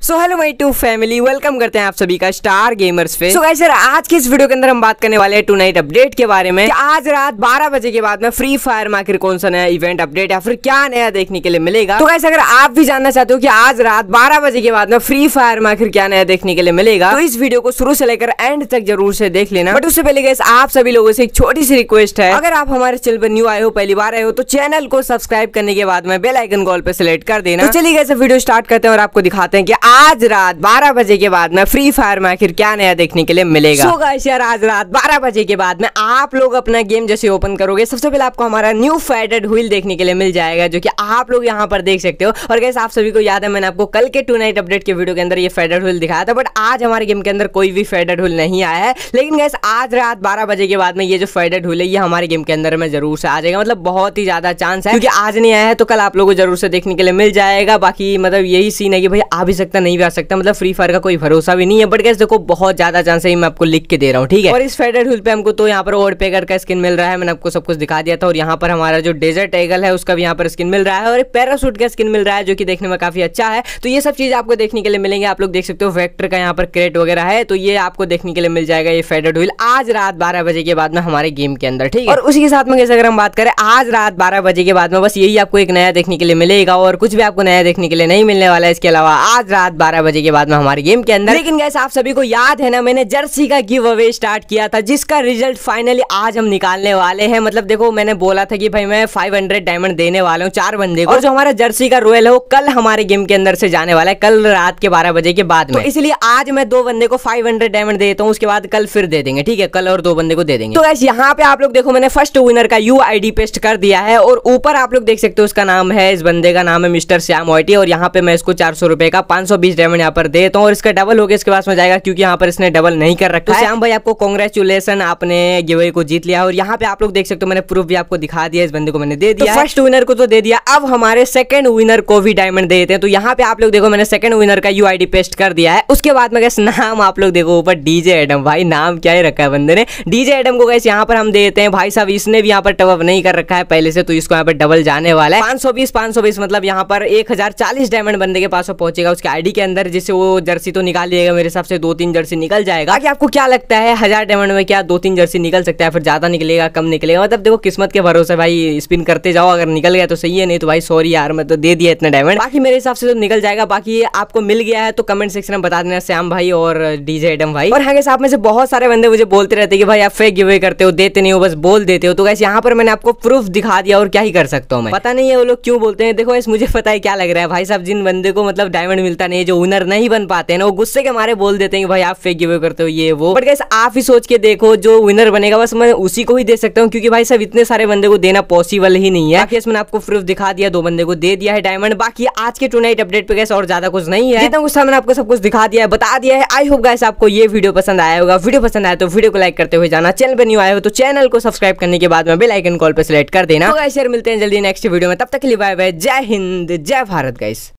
So hello my two family, welcome करते हैं आप सभी का स्टार गेमर्स पे। सो गाइस यार, आज की इस वीडियो के अंदर हम बात करने वाले हैं टू नाइट अपडेट के बारे में कि आज रात 12 बजे के बाद में फ्री फायर में आखिर कौन सा नया इवेंट अपडेट या फिर क्या नया देखने के लिए मिलेगा। तो गाइस अगर आप भी जानना चाहते हो कि आज रात 12 बजे के बाद में फ्री फायर में आखिर क्या नया देखने के लिए मिलेगा, तो इस वीडियो को शुरू से लेकर एंड तक जरूर से देख लेना। बट उससे पहले गाइस आप सभी लोगों से एक छोटी सी रिक्वेस्ट है, अगर आप हमारे चैनल पर न्यू आए हो, पहली बार आए हो, तो चैनल को सब्सक्राइब करने के बाद में बेल आइकन कॉल पे सिलेक्ट कर देना। तो चलिए गाइस वीडियो स्टार्ट करते हैं और आपको दिखाते हैं कि आज रात 12 बजे के बाद में फ्री फायर में आखिर क्या नया देखने के लिए मिलेगा। सो गाइस यार, आज रात 12 बजे के बाद में आप लोग अपना गेम जैसे ओपन करोगे, सबसे पहले आपको हमारा न्यू फेडेड व्हील देखने के लिए मिल जाएगा, जो कि आप लोग यहाँ पर देख सकते हो। और गाइस आप सभी को याद है, मैंने आपको कल के टू नाइट अपडेट के वीडियो के अंदर ये फेडेड व्हील दिखाया था, बट आज हमारे गेम के अंदर कोई भी फेडेड व्हील नहीं आया है। लेकिन गाइस आज रात 12 बजे के बाद में ये जो फेडेड व्हील है, ये हमारे गेम के अंदर में जरूर से आ जाएगा। मतलब बहुत ही ज्यादा चांस है, क्योंकि आज नहीं आया है तो कल आप लोगों को जरूर से देखने के लिए मिल जाएगा। बाकी मतलब यही सीन है कि भाई आ भी सकता, नहीं भी आ सकता, मतलब फ्री फायर का कोई भरोसा भी नहीं है। बट गाइस देखो, बहुत ज्यादा चांस है, मैं आपको लिख के दे रहा हूँ, ठीक है। और इस फेडेड व्हील पे हमको तो यहाँ पर ओवरपेकर का स्किन मिल रहा है, मैंने आपको सब कुछ दिखा दिया था। और यहाँ पर हमारा जो डेजर्ट ईगल है उसका भी यहाँ पर स्किन मिल रहा है, और एक पैराशूट का स्किन मिल रहा है, जो कि देखने में काफी अच्छा है। तो ये सब चीज आपको देखने के लिए मिलेंगे। आप लोग देख सकते हो वेक्टर का यहाँ पर क्रेट वगैरह है, तो ये आपको देखने के लिए मिल जाएगा ये फेडेड व्हील आज रात 12 बजे के बाद में हमारे गेम के अंदर, ठीक है। और उसी के साथ में कैसे अगर हम बात करें, आज रात 12 बजे के बाद में बस यही आपको एक नया देखने के लिए मिलेगा, और कुछ भी आपको नया देखने के लिए नहीं मिलने वाला है इसके अलावा आज रात 12 बजे के बाद में हमारे गेम के अंदर। लेकिन गाइस आप सभी को याद है ना, मैंने जर्सी का गिव अवे स्टार्ट किया था, जिसका रिजल्ट फाइनली आज हम निकालने वाले हैं। मतलब देखो, मैंने बोला था कि भाई मैं 500 डायमंड देने वाला हूँ 4 बंदे को, और जो हमारा जर्सी का रॉयल है वो कल हमारे गेम के अंदर से जाने वाला है, कल रात के 12 बजे के बाद में। तो इसलिए आज मैं 2 बंदे को 500 डायमंड देता हूँ, उसके बाद कल फिर दे देंगे, ठीक है। कल और 2 बंदे को दे देंगे। तो गाइस यहाँ पे आप लोग देखो, मैंने फर्स्ट विनर का UID पेस्ट कर दिया है, और ऊपर आप लोग देख सकते हो उसका नाम है, इस बंदे का नाम है मिस्टर श्याम वाइटी। और यहाँ पे मैं इसको 400 रुपए का 520 डायमंड यहाँ पर देता हूँ, और इसका डबल हो गया इसके पास में जाएगा, क्योंकि यहाँ पर इसने डबल नहीं कर रखा है। श्याम भाई आपको कांग्रेचुलेशन, आपने गिवअवे को जीत लिया। और यहाँ पे आप लोग देख सकते हो, मैंने प्रूफ भी आपको दिखा दिया, इस बंदे को मैंने दे दिया। फर्स्ट विनर को तो दे दिया, अब हमारे सेकंड विनर को भी डायमंड देते हैं। तो यहाँ पे आप लोग देखो, मैंने सेकंड विनर का UID पेस्ट कर दिया है। उसके बाद में गैस नाम आप लोग देखो ऊपर डीजे एडम, भाई नाम क्या ही रखा है बंदे ने, डीजे एडम को गैस यहाँ पर हम देते हैं। भाई साहब इसने भी यहाँ पर टॉप अप नहीं कर रखा है पहले से, तो इसको यहाँ पर डबल जाने वाला है 520 मतलब यहाँ पर 1040 डायमंड बंदे के पास पहुंचेगा उसके ID के अंदर, जिससे वो जर्सी तो निकाल लिएगा। मेरे हिसाब से 2-3 जर्सी निकल जाएगा। बाकी आपको क्या लगता है 1000 डायमंड में क्या 2-3 जर्सी निकल सकता है, फिर ज्यादा निकलेगा, कम निकलेगा? मतलब देखो किस्मत के भरोसे भाई, स्पिन करते जाओ, अगर निकल गया तो सही है, नहीं तो भाई सॉरी यार, मैं तो दे दिया इतना डायमंड। बाकी मेरे हिसाब से तो निकल जाएगा। बाकी आपको मिल गया है तो कमेंट सेक्शन में बता देना, श्याम भाई और डीजे एडम भाई। और हाँ गाइस, आप में से बहुत सारे बंदे मुझे बोलते रहते हैं कि भाई आप फेक गिवअवे करते हो, देते नहीं हो, बस बोल देते हो। तो गाइस यहाँ पर मैंने आपको प्रूफ दिखा दिया, और क्या ही कर सकता हूँ मैं, पता नहीं है वो लोग क्यों बोलते हैं। देखो गाइस, मुझे पता है क्या लग रहा है। भाई साहब जिन बंदे को मतलब डायमंड मिलता नहीं, जो विनर नहीं बन पाते हैं ना, वो गुस्से के मारे बोल देते हैं कि भाई आप फेक गिवअवे करते हो, ये वो। बट गाइस आप ही सोच के देखो, जो विनर बनेगा बस मैं उसी को ही दे सकता हूँ, क्योंकि भाई साहब इतने सारे बंदे को देना पॉसिबल ही नहीं है। बाकी मैंने आपको प्रूफ दिखा दिया, 2 बंदे को दे दिया है डायमंड। बाकी आज के टू नाइट अपडेट पे गाइस और ज्यादा कुछ नहीं है, जितना कुछ था मैंने आपको सब कुछ दिखा दिया है, बता दिया है। आई होप गाइस आपको ये वीडियो पसंद आया होगा। वीडियो पसंद आया तो वीडियो को लाइक करते हुए जाना, चैनल पे न्यू आए हो तो चैनल को सब्सक्राइब करने के बाद में बेल आइकन कॉल पे सिलेक्ट कर देना। तो गाइस यार मिलते हैं जल्दी नेक्स्ट वीडियो में, तब तक के लिए बाय बाय, जय हिंद जय भारत गाइस।